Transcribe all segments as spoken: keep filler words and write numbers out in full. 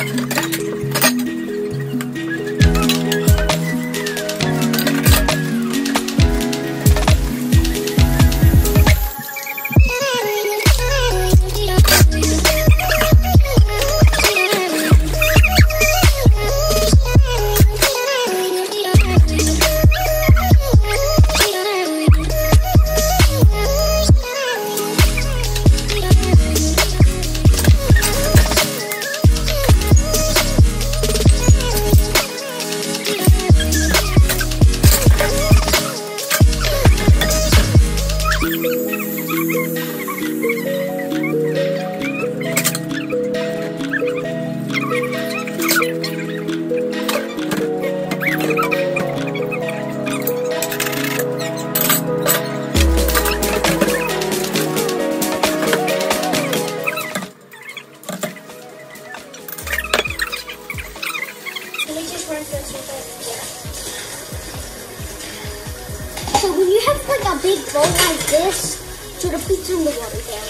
So when you have like a big bowl like this, so to please turn the water down.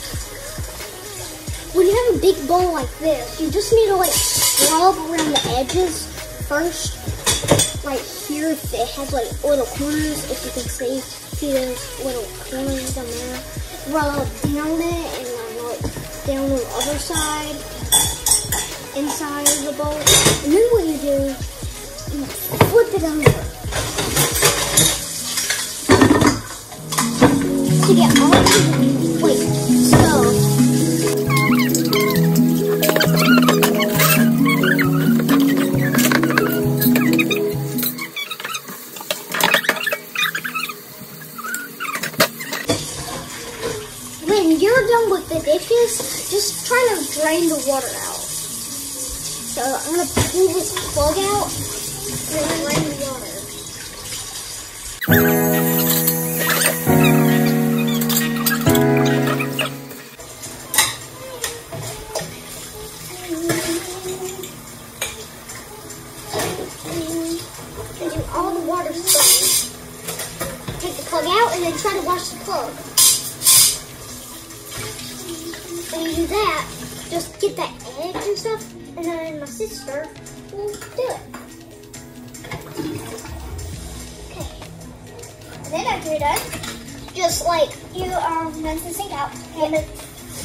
When you have a big bowl like this, you just need to like scrub around the edges first. Like here, if it has like little corners, if you can see, see those little corners down there. Rub down it and then look down on the other side, inside of the bowl. And then what you do, you flip it over. To get all the wait, so when you're done with the dishes, just try to drain the water out. So I'm gonna pull this plug out and then drain the water. All the water's done. Take the plug out and then try to wash the plug. When you do that, just get that egg and stuff, and then my sister will do it. Okay. And then after you're done, just like you um rinse the sink out and it.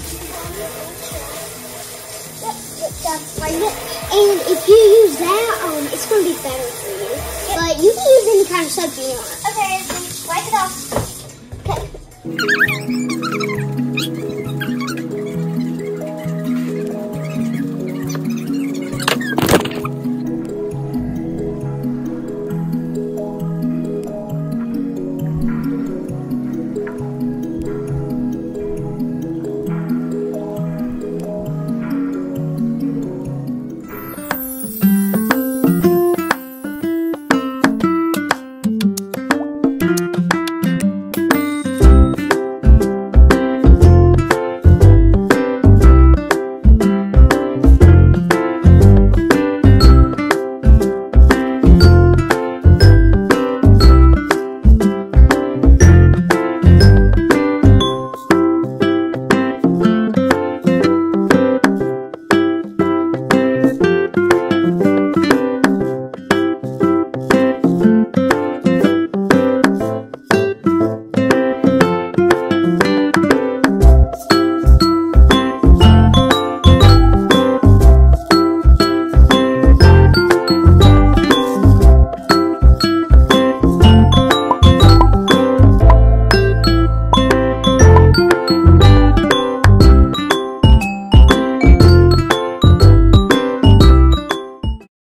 Yep, yep, done. Like it. And if you use that, um, it's gonna be better for you. But you can use any kind of soap you want. Okay, wipe it off.